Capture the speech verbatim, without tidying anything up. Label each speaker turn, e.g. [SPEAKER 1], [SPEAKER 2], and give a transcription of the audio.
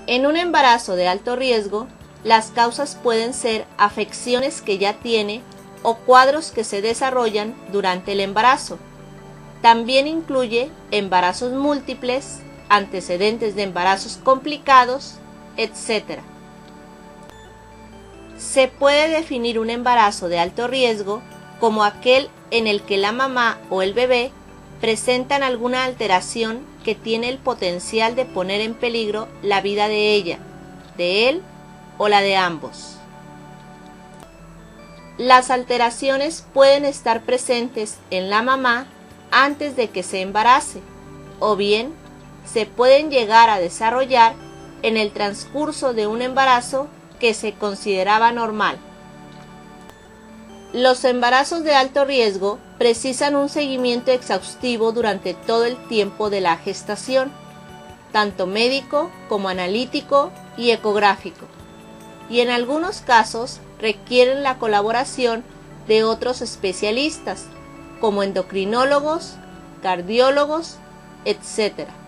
[SPEAKER 1] En un embarazo de alto riesgo, las causas pueden ser afecciones que ya tiene o cuadros que se desarrollan durante el embarazo. También incluye embarazos múltiples, antecedentes de embarazos complicados, etcétera. Se puede definir un embarazo de alto riesgo como aquel en el que la mamá o el bebé presentan alguna alteración que tiene el potencial de poner en peligro la vida de ella, de él o la de ambos. Las alteraciones pueden estar presentes en la mamá antes de que se embarace, o bien se pueden llegar a desarrollar en el transcurso de un embarazo que se consideraba normal. Los embarazos de alto riesgo precisan un seguimiento exhaustivo durante todo el tiempo de la gestación, tanto médico como analítico y ecográfico, y en algunos casos requieren la colaboración de otros especialistas, como endocrinólogos, cardiólogos, etcétera.